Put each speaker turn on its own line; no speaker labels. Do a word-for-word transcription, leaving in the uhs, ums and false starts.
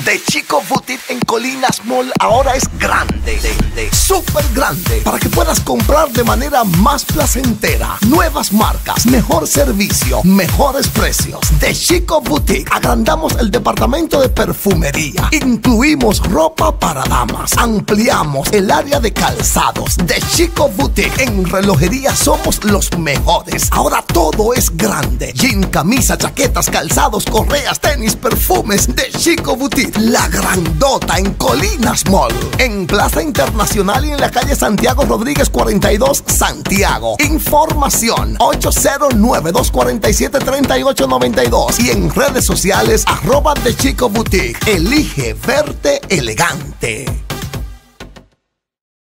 De Chico Boutique en Colinas Mall ahora es grande, súper grande, para que puedas comprar de manera más placentera. Nuevas marcas, mejor servicio, mejores precios. De Chico Boutique agrandamos el departamento de perfumería, incluimos ropa para damas, ampliamos el área de calzados. De Chico Boutique en relojería somos los mejores. Ahora todo es grande: jean, camisa, chaquetas, calzados, correas, tenis, perfumes. De Chico Boutique, la grandota en Colinas Mall, en Plaza Internacional y en la calle Santiago Rodríguez cuarenta y dos, Santiago. Información ocho cero nueve, dos cuatro siete, tres ocho nueve dos y en redes sociales arroba De Chico Boutique. Elige verte elegante.